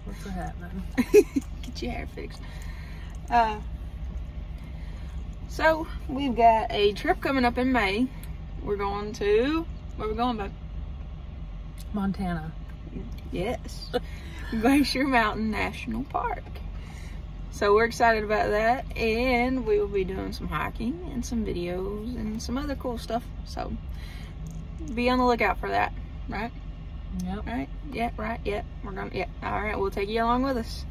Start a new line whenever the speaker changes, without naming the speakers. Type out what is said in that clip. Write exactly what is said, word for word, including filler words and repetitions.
What's happening?
Get your hair fixed. Uh, so, we've got a trip coming up in May. We're going to... Where are we going, babe?
Montana.
Yes. Glacier Mountain National Park. So we're excited about that, and we will be doing some hiking and some videos and some other cool stuff. So be on the lookout for that, right?
Yep.
Right? Yeah, right, yeah. We're gonna, yeah. All right, we'll take you along with us.